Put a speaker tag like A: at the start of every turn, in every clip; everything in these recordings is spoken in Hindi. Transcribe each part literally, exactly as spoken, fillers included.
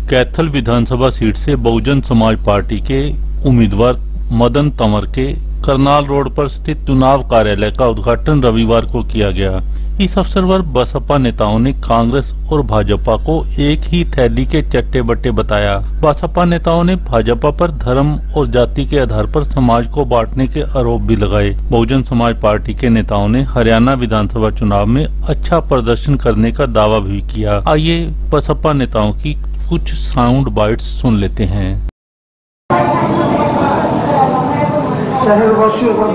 A: कैथल विधानसभा सीट से बहुजन समाज पार्टी के उम्मीदवार मदन तंवर के करनाल रोड पर स्थित चुनाव कार्यालय का उद्घाटन रविवार को किया गया। इस अवसर पर बसपा नेताओं ने कांग्रेस और भाजपा को एक ही थैली के चट्टे बट्टे बताया। बसपा नेताओं ने भाजपा पर धर्म और जाति के आधार पर समाज को बांटने के आरोप भी लगाए। बहुजन समाज पार्टी के नेताओं ने हरियाणा विधानसभा चुनाव में अच्छा प्रदर्शन करने का दावा भी किया। आइए बसपा नेताओं की कुछ साउंड बाइट्स सुन लेते हैं।
B: शहरवासियों को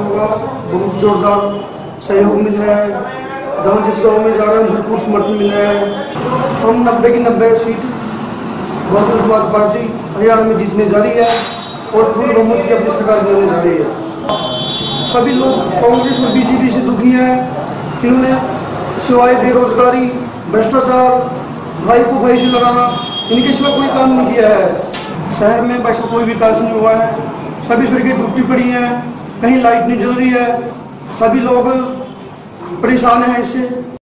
B: बहुत जोरदार सहयोग मिल रहा है। गाँव जिस गाँव में जा रहे हैं भरपूर समर्थन मिल रहा है। हम नब्बे की नब्बे सीट बहुजन समाज पार्टी हरियाणा में जीतने जा रही है और पूर्ण बहुमत की अपनी सरकार बनाने जा रही है। सभी लोग कांग्रेस और बीजेपी से दुखी हैं। इन्होंने सिवाय बेरोजगारी, भ्रष्टाचार, भाई को भाई से लड़ाना, इनके सिवा कोई काम नहीं किया है। शहर में वैसा कोई विकास नहीं हुआ है। सभी सड़कें टूटी पड़ी हैं, कहीं लाइट नहीं जल रही है। सभी लोग परेशान हैं इससे।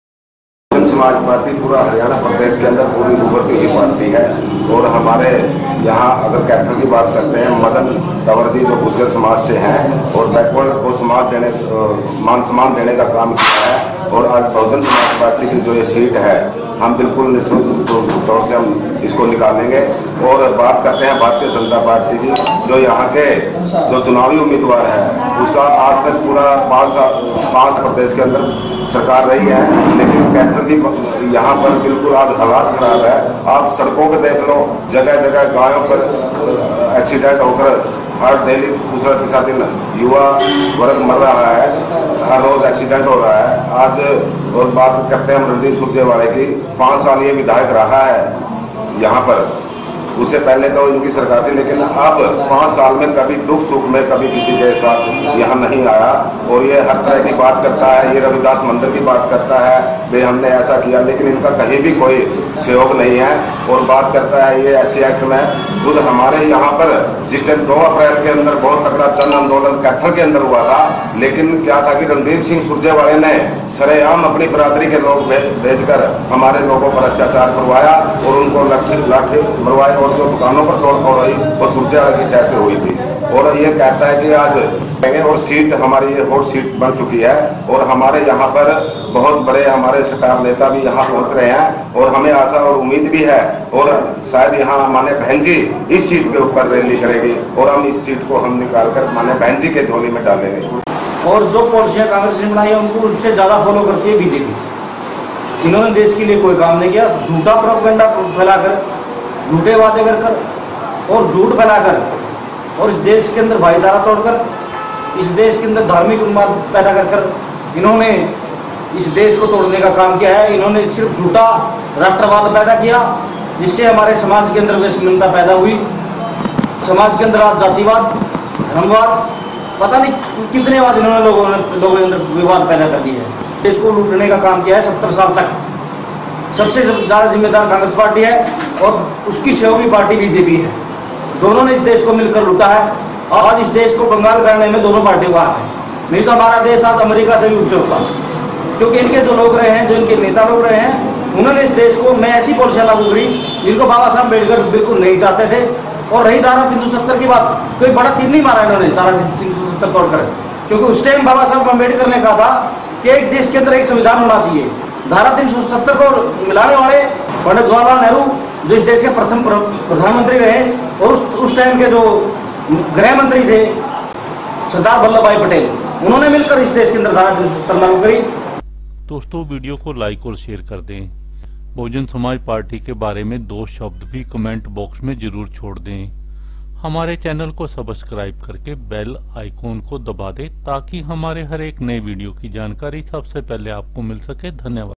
C: बहुजन समाज पार्टी पूरा हरियाणा प्रदेश के अंदर पूरी उभरती हुई पार्टी है और हमारे यहाँ अगर कैथल की बात करते हैं, मदन तंवर जी जो गुर्जर समाज से हैं और बैकवर्ड को समाज देने मान सम्मान देने का काम किया है। और आज बहुजन समाज पार्टी की जो ये सीट है, हम बिल्कुल निश्चित तौर से हम इसको निकालेंगे। और बात करते हैं भारतीय जनता पार्टी की, जो यहाँ के जो चुनावी उम्मीदवार है उसका आज तक पूरा पांच पांच प्रदेश के अंदर सरकार रही है, लेकिन कैथल की यहाँ पर बिल्कुल आज हालात खराब है। आप सड़कों पर देख लो, जगह जगह गायों पर एक्सीडेंट होकर हर डेली दूसरा तीसरा दिन युवा वर्ग मर रहा है, हर रोज एक्सीडेंट हो रहा है। आज और बात करते हैं रणदीप सुरजेवाला की, पांच साल ये विधायक रहा है यहाँ पर, उससे पहले तो इनकी सरकार थी, लेकिन अब पांच साल में कभी दुख सुख में कभी किसी के साथ यहाँ नहीं आया। और ये हर तरह की बात करता है, ये रविदास मंदिर की बात करता है, भाई हमने ऐसा किया, लेकिन इनका कहीं भी कोई सहयोग नहीं है। और बात करता है ये एस सी एक्ट में, खुद हमारे यहाँ पर जिस टाइम दो अप्रैल के अंदर बहुत तगड़ा जन आंदोलन कैथल के अंदर हुआ था, लेकिन क्या था कि रणदीप सिंह सुरजेवाले ने सरेआम अपनी बरादरी के लोग भेजकर हमारे लोगों पर अत्याचार करवाया और उनको लाठी लाठी मरवाए। और जो दुकानों पर तोड़ फोड़ हुई वो सुरजेवाले की शहर से हुई थी। और ये कहता है कि आज और सीट हमारी ये हॉट सीट बन चुकी है और हमारे यहाँ पर बहुत बड़े हमारे स्टार नेता भी यहाँ पहुँच रहे हैं और हमें आशा और उम्मीद भी है। और शायद यहाँ माने बहन जी इस सीट के ऊपर रैली करेगी और हम इस सीट को हम निकाल कर माने बहन जी के झोली में डालेंगे।
D: और जो पॉलिसियां कांग्रेस ने बनाई है उनको उससे ज्यादा फॉलो करती है बीजेपी। इन्होंने देश के लिए कोई काम नहीं किया। झूठा प्रोपेगेंडा फैलाकर, झूठे वादे कर कर और झूठ फैलाकर और इस देश के अंदर भाईचारा तोड़कर, इस देश के अंदर धार्मिक उन्माद पैदा कर कर इन्होंने इस देश को तोड़ने का काम किया है। इन्होंने सिर्फ झूठा राष्ट्रवाद पैदा किया, जिससे हमारे समाज के अंदर विषमता पैदा हुई। समाज के अंदर आज जातिवाद, धर्मवाद, पता नहीं कितने बाद इन्होंने लोगों ने लोगों के अंदर विवाद पैदा कर दिया है। देश को लूटने का काम किया है सत्तर साल तक। सबसे ज्यादा जिम्मेदार कांग्रेस पार्टी है और उसकी सहयोगी पार्टी बीजेपी है। दोनों ने इस देश को मिलकर लूटा है और आज इस देश को बंगाल करने में दोनों पार्टियों का हाथ है। नहीं तो हमारा देश आज अमेरिका से भी ऊंचे होता, क्योंकि इनके जो लोग रहे हैं, जो इनके नेता लोग रहे हैं, उन्होंने इस देश को में ऐसी पॉलिसियां लागू करी जिनको बाबा साहब अम्बेडकर बिल्कुल नहीं चाहते थे। और रही धारा तीन सौ सत्तर की बात, कोई बड़ा तीर नहीं मारा इन्होंने धारा तीन सौ सत्तर तोड़कर, क्योंकि उस टाइम बाबा साहब अम्बेडकर ने कहा था कि एक देश के अंदर एक संविधान होना चाहिए। धारा तीन सौ सत्तर को मिलाने वाले पंडित जवाहरलाल नेहरू जो इस देश के प्रथम प्रधानमंत्री रहे और उस, उस टाइम के जो गृह मंत्री थे सरदार वल्लभ भाई पटेल, उन्होंने मिलकर इस देश के अंदर धारा तीन सौ सत्तर लागू करी।
A: दोस्तों वीडियो को लाइक और शेयर कर दें। बहुजन समाज पार्टी के बारे में दो शब्द भी कमेंट बॉक्स में जरूर छोड़ दें। हमारे चैनल को सब्सक्राइब करके बेल आइकॉन को दबा दें ताकि हमारे हर एक नए वीडियो की जानकारी सबसे पहले आपको मिल सके। धन्यवाद।